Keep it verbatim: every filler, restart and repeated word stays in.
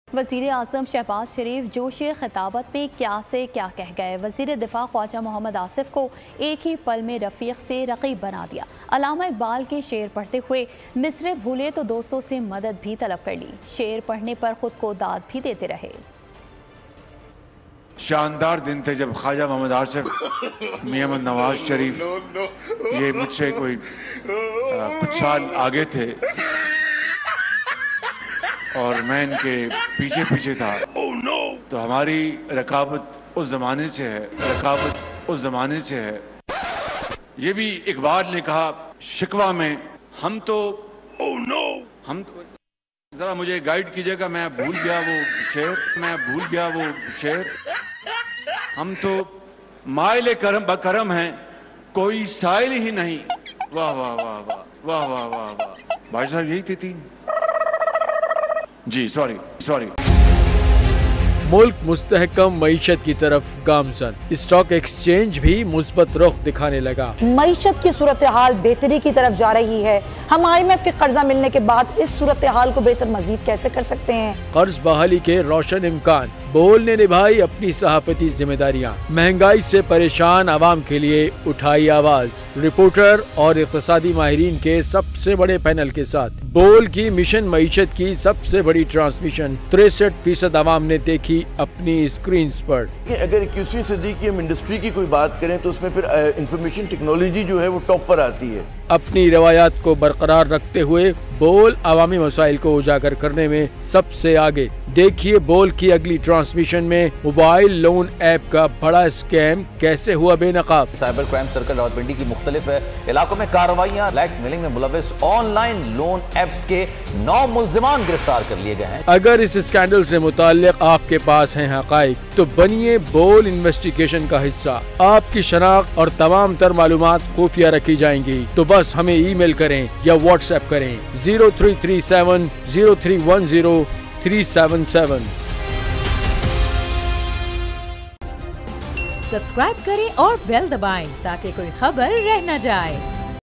वज़ीर आज़म शहबाज शरीफ जोश खिताबत में क्या से क्या कह गए। वज़ीर दिफा ख्वाजा मोहम्मद आसिफ को एक ही पल में रफ़ीक से रक़ीब बना दिया। अल्लामा इकबाल के शेर पढ़ते हुए मिसरे भूले तो दोस्तों से मदद भी तलब कर ली। शेर पढ़ने पर खुद को दाद भी देते रहे। शानदार दिन थे जब ख्वाजा मोहम्मद आसिफ मियां नवाज शरीफ ये मुझसे कोई कुछ साल आगे थे और मैं इनके पीछे पीछे था। oh, no. तो हमारी रकाबत उस जमाने से है, रकाबत उस जमाने से है। ये भी इकबाल ने कहा शिकवा में, हम तो oh, no. हम तो जरा मुझे गाइड कीजिएगा, मैं भूल गया वो शेर, मैं भूल गया वो शेर। हम तो माइले करम बकरम हैं, कोई साइल ही नहीं। वाह वाह वाह वाह वाह वाह वाह वाह। भाई साहब यही थे तीन। जी सॉरी सॉरी। मुल्क मुस्तहकम मईशत की तरफ गामजन, स्टॉक एक्सचेंज भी मुस्बत रुख दिखाने लगा। मईशत की सूरत हाल बेहतरी की तरफ जा रही है। हम आई एम एफ के कर्जा मिलने के बाद इस सूरत हाल को बेहतर मजीद कैसे कर सकते हैं। कर्ज बहाली के रोशन इम्कान, बोल ने निभाई अपनी सहाफती जिम्मेदारियाँ, महंगाई से परेशान आवाम के लिए उठाई आवाज। रिपोर्टर और इक़्तिसादी माहिरीन के सबसे बड़े पैनल के साथ बोल की मिशन मईशत की सबसे बड़ी ट्रांसमिशन तिरसठ फीसद आवाम ने देखी अपनी स्क्रीन पर। अगर इक्कीसवीं सदी की हम इंडस्ट्री की कोई बात करें तो उसमें फिर इंफॉर्मेशन टेक्नोलॉजी जो है वो टॉप पर आती है। अपनी रवायात को बरकरार रखते हुए बोल अवामी मसाइल को उजागर करने में सबसे आगे। देखिए बोल की अगली ट्रांसमिशन में मोबाइल लोन ऐप का बड़ा स्कैम कैसे हुआ बेनकाब। साइबर क्राइम सर्कल रावलपिंडी की मुख्तलिफ इलाकों में कार्रवाइयाँ, ब्लैक मेलिंग में मुलविस ऑनलाइन लोन ऐप्स के नौ मुल्जिमान गिरफ्तार कर लिए गए हैं। अगर इस स्कैंडल से मुताल्लिक आपके पास हैं हकाइक तो बनिए बोल इन्वेस्टिगेशन का हिस्सा। आपकी शनाख्त और तमाम तर मालूमात खुफिया रखी जाएंगी, तो बस हमें ईमेल करें या व्हाट्सएप करें zero three three seven zero three one zero three seven seven. Subscribe करें और बेल दबाएं ताकि कोई खबर रह न जाए।